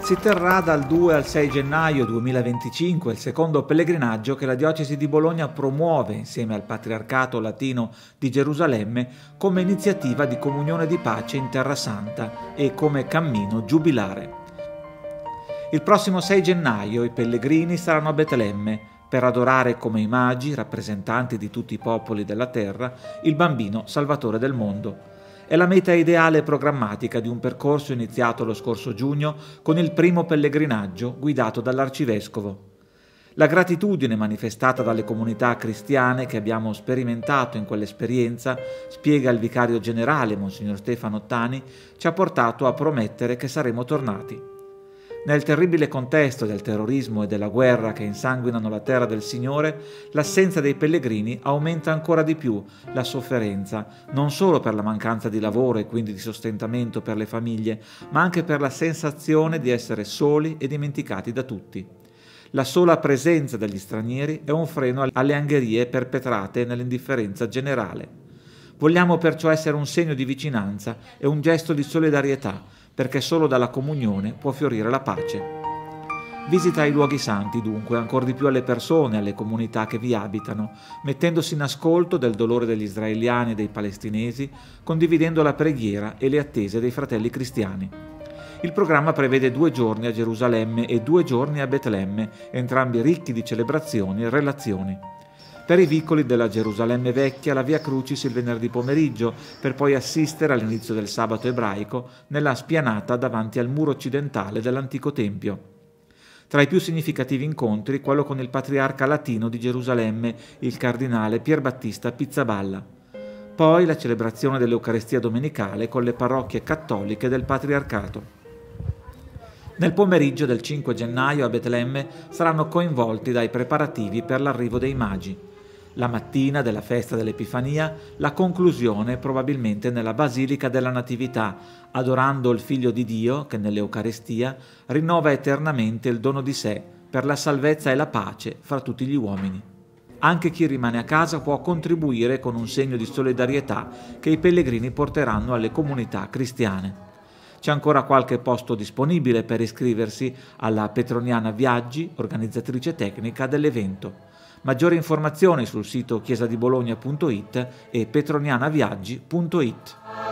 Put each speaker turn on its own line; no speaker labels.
Si terrà dal 2 al 6 gennaio 2025 il secondo pellegrinaggio che la Diocesi di Bologna promuove insieme al Patriarcato Latino di Gerusalemme come iniziativa di comunione di pace in Terra Santa e come cammino giubilare. Il prossimo 6 gennaio i pellegrini saranno a Betlemme per adorare come i magi, rappresentanti di tutti i popoli della terra, il bambino Salvatore del mondo. È la meta ideale e programmatica di un percorso iniziato lo scorso giugno con il primo pellegrinaggio guidato dall'Arcivescovo. La gratitudine manifestata dalle comunità cristiane che abbiamo sperimentato in quell'esperienza, spiega il vicario generale Monsignor Stefano Ottani, ci ha portato a promettere che saremo tornati. Nel terribile contesto del terrorismo e della guerra che insanguinano la terra del Signore, l'assenza dei pellegrini aumenta ancora di più la sofferenza, non solo per la mancanza di lavoro e quindi di sostentamento per le famiglie, ma anche per la sensazione di essere soli e dimenticati da tutti. La sola presenza degli stranieri è un freno alle angherie perpetrate nell'indifferenza generale. Vogliamo perciò essere un segno di vicinanza e un gesto di solidarietà, perché solo dalla comunione può fiorire la pace. Visita i luoghi santi, dunque, ancor di più alle persone, alle comunità che vi abitano, mettendosi in ascolto del dolore degli israeliani e dei palestinesi, condividendo la preghiera e le attese dei fratelli cristiani. Il programma prevede 2 giorni a Gerusalemme e 2 giorni a Betlemme, entrambi ricchi di celebrazioni e relazioni. Per i vicoli della Gerusalemme vecchia la Via Crucis il venerdì pomeriggio, per poi assistere all'inizio del sabato ebraico nella spianata davanti al muro occidentale dell'antico Tempio. Tra i più significativi incontri quello con il patriarca latino di Gerusalemme, il cardinale Pierbattista Pizzaballa. Poi la celebrazione dell'Eucarestia domenicale con le parrocchie cattoliche del patriarcato. Nel pomeriggio del 5 gennaio a Betlemme saranno coinvolti dai preparativi per l'arrivo dei magi. La mattina della festa dell'Epifania, la conclusione probabilmente nella Basilica della Natività, adorando il Figlio di Dio che nell'Eucarestia rinnova eternamente il dono di sé per la salvezza e la pace fra tutti gli uomini. Anche chi rimane a casa può contribuire con un segno di solidarietà che i pellegrini porteranno alle comunità cristiane. C'è ancora qualche posto disponibile per iscriversi alla Petroniana Viaggi, organizzatrice tecnica dell'evento. Maggiori informazioni sul sito chiesadibologna.it e petronianaviaggi.it.